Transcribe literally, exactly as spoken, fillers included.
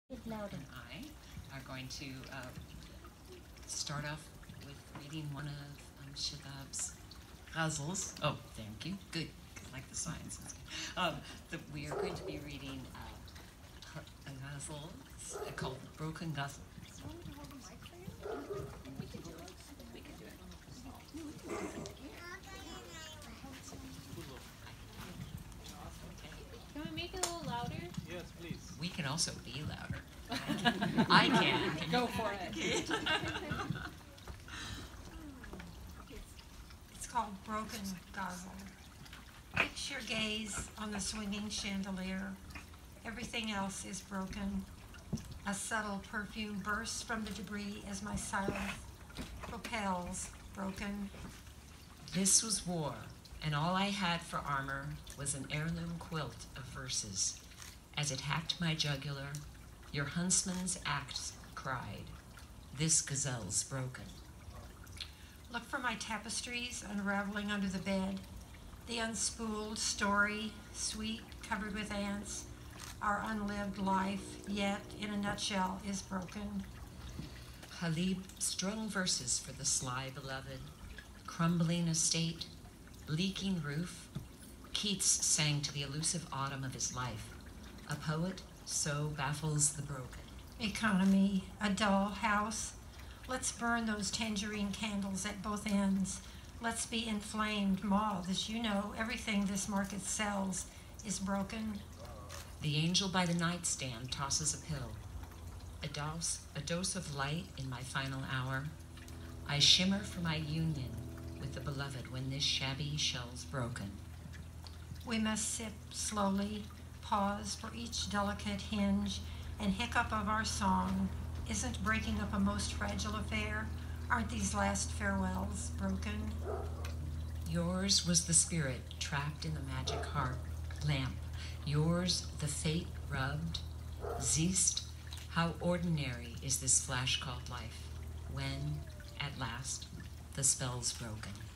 And I are going to uh, start off with reading one of um, Shadab's ghazals. Oh, thank you. Good. I like the signs. Um, the, we are going to be reading uh, a ghazal called Broken Ghazal. Can we make it a little louder? Yes, please. We can also be louder. I can. Go for it. It's called Broken Ghazal. Fix your gaze on the swinging chandelier. Everything else is broken. A subtle perfume bursts from the debris as my silence propels, broken. This was war, and all I had for armor was an heirloom quilt of verses. As it hacked my jugular, your huntsman's axe cried, "This gazelle's broken." Look for my tapestries unraveling under the bed. The unspooled story, sweet, covered with ants. Our unlived life, yet in a nutshell, is broken. Halib strung verses for the sly beloved. Crumbling estate, leaking roof. Keats sang to the elusive autumn of his life. A poet so baffles the broken. Economy, a dull house. Let's burn those tangerine candles at both ends. Let's be inflamed moths. You know, everything this market sells is broken. The angel by the nightstand tosses a pill. A dose, a dose of light in my final hour. I shimmer for my union with the beloved when this shabby shell's broken. We must sip slowly, pause for each delicate hinge and hiccup of our song. Isn't breaking up a most fragile affair? Aren't these last farewells broken? Yours was the spirit trapped in the magic harp lamp. Yours the fate rubbed. Zeest, how ordinary is this flash called life, when, at last, the spell's broken.